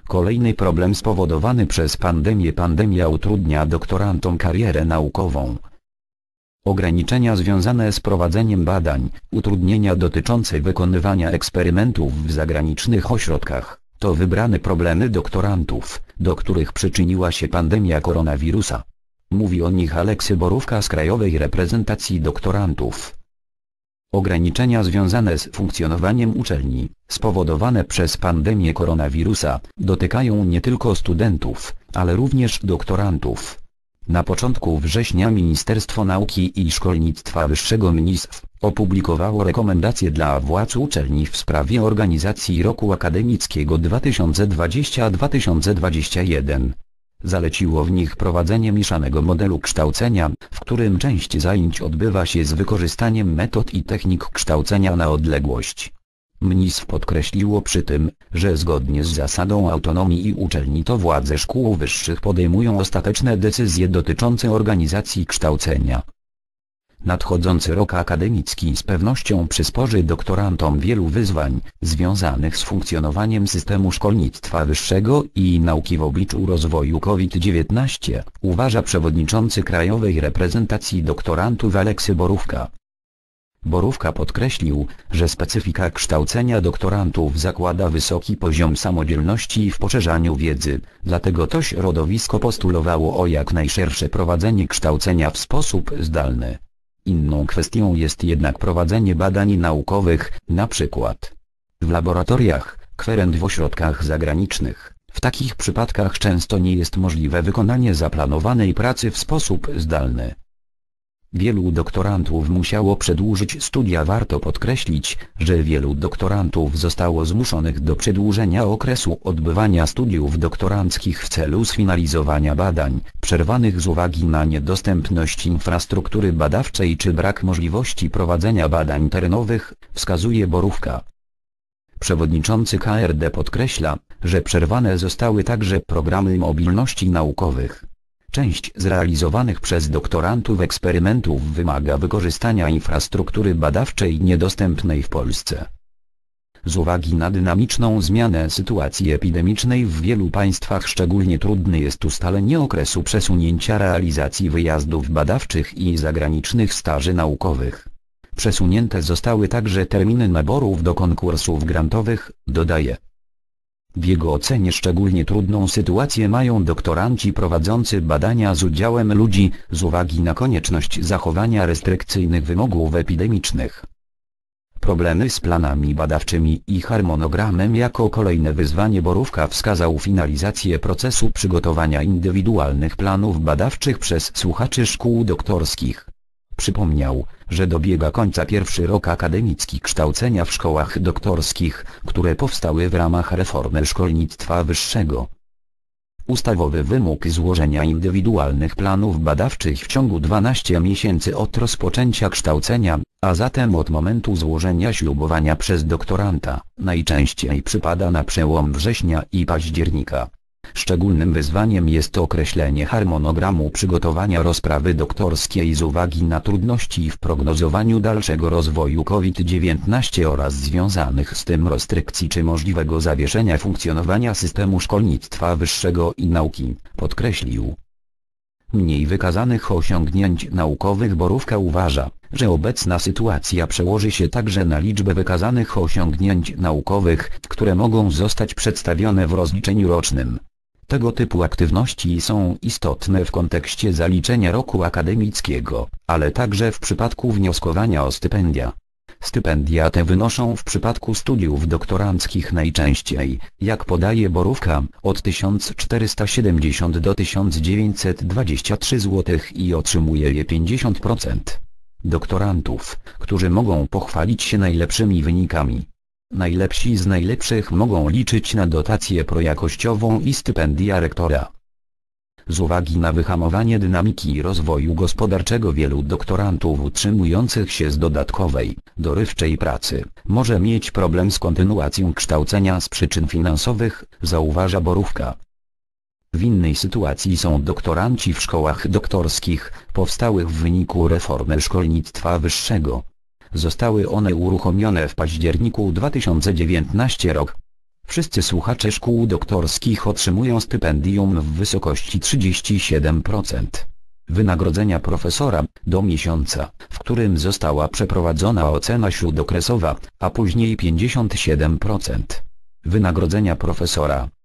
Kolejny problem spowodowany przez pandemię. Pandemia utrudnia doktorantom karierę naukową. Ograniczenia związane z prowadzeniem badań, utrudnienia dotyczące wykonywania eksperymentów w zagranicznych ośrodkach, to wybrane problemy doktorantów, do których przyczyniła się pandemia koronawirusa. Mówi o nich Aleksy Borówka z Krajowej Reprezentacji Doktorantów. Ograniczenia związane z funkcjonowaniem uczelni, spowodowane przez pandemię koronawirusa, dotykają nie tylko studentów, ale również doktorantów. Na początku września Ministerstwo Nauki i Szkolnictwa Wyższego MNISW opublikowało rekomendacje dla władz uczelni w sprawie organizacji roku akademickiego 2020-2021. Zaleciło w nich prowadzenie mieszanego modelu kształcenia, w którym część zajęć odbywa się z wykorzystaniem metod i technik kształcenia na odległość. MNISW podkreśliło przy tym, że zgodnie z zasadą autonomii uczelni to władze szkół wyższych podejmują ostateczne decyzje dotyczące organizacji kształcenia. Nadchodzący rok akademicki z pewnością przysporzy doktorantom wielu wyzwań, związanych z funkcjonowaniem systemu szkolnictwa wyższego i nauki w obliczu rozwoju COVID-19, uważa przewodniczący Krajowej Reprezentacji Doktorantów Aleksy Borówka. Borówka podkreślił, że specyfika kształcenia doktorantów zakłada wysoki poziom samodzielności w poszerzaniu wiedzy, dlatego to środowisko postulowało o jak najszersze prowadzenie kształcenia w sposób zdalny. Inną kwestią jest jednak prowadzenie badań naukowych, np. w laboratoriach, kwerend w ośrodkach zagranicznych. W takich przypadkach często nie jest możliwe wykonanie zaplanowanej pracy w sposób zdalny. Wielu doktorantów musiało przedłużyć studia. Warto podkreślić, że wielu doktorantów zostało zmuszonych do przedłużenia okresu odbywania studiów doktoranckich w celu sfinalizowania badań, przerwanych z uwagi na niedostępność infrastruktury badawczej czy brak możliwości prowadzenia badań terenowych, wskazuje Borówka. Przewodniczący KRD podkreśla, że przerwane zostały także programy mobilności naukowych. Część zrealizowanych przez doktorantów eksperymentów wymaga wykorzystania infrastruktury badawczej niedostępnej w Polsce. Z uwagi na dynamiczną zmianę sytuacji epidemicznej w wielu państwach szczególnie trudny jest ustalenie okresu przesunięcia realizacji wyjazdów badawczych i zagranicznych staży naukowych. Przesunięte zostały także terminy naborów do konkursów grantowych, dodaje. W jego ocenie szczególnie trudną sytuację mają doktoranci prowadzący badania z udziałem ludzi, z uwagi na konieczność zachowania restrykcyjnych wymogów epidemicznych. Problemy z planami badawczymi i harmonogramem. Jako kolejne wyzwanie Borówka wskazał finalizację procesu przygotowania indywidualnych planów badawczych przez słuchaczy szkół doktorskich. Przypomniał, że dobiega końca pierwszy rok akademicki kształcenia w szkołach doktorskich, które powstały w ramach reformy szkolnictwa wyższego. Ustawowy wymóg złożenia indywidualnych planów badawczych w ciągu 12 miesięcy od rozpoczęcia kształcenia, a zatem od momentu złożenia ślubowania przez doktoranta, najczęściej przypada na przełom września i października. Szczególnym wyzwaniem jest określenie harmonogramu przygotowania rozprawy doktorskiej z uwagi na trudności w prognozowaniu dalszego rozwoju COVID-19 oraz związanych z tym restrykcji czy możliwego zawieszenia funkcjonowania systemu szkolnictwa wyższego i nauki, podkreślił. Mniej wykazanych osiągnięć naukowych. Borówka uważa, że obecna sytuacja przełoży się także na liczbę wykazanych osiągnięć naukowych, które mogą zostać przedstawione w rozliczeniu rocznym. Tego typu aktywności są istotne w kontekście zaliczenia roku akademickiego, ale także w przypadku wnioskowania o stypendia. Stypendia te wynoszą w przypadku studiów doktoranckich najczęściej, jak podaje Borówka, od 1470 do 1923 zł i otrzymuje je 50% doktorantów, którzy mogą pochwalić się najlepszymi wynikami. Najlepsi z najlepszych mogą liczyć na dotację projakościową i stypendia rektora. Z uwagi na wyhamowanie dynamiki rozwoju gospodarczego wielu doktorantów utrzymujących się z dodatkowej, dorywczej pracy, może mieć problem z kontynuacją kształcenia z przyczyn finansowych, zauważa Borówka. W innej sytuacji są doktoranci w szkołach doktorskich, powstałych w wyniku reformy szkolnictwa wyższego. Zostały one uruchomione w październiku 2019 roku. Wszyscy słuchacze szkół doktorskich otrzymują stypendium w wysokości 37%. Wynagrodzenia profesora, do miesiąca, w którym została przeprowadzona ocena śródokresowa, a później 57%. Wynagrodzenia profesora,